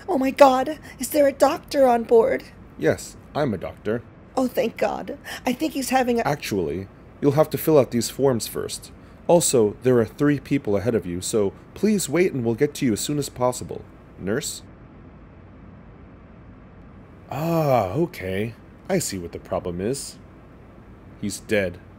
Oh my God! Is there a doctor on board? Yes, I'm a doctor. Oh, thank God. I think he's having a... Actually, you'll have to fill out these forms first. Also, there are 3 people ahead of you, so please wait and we'll get to you as soon as possible. Nurse? Ah, okay. I see what the problem is. He's dead.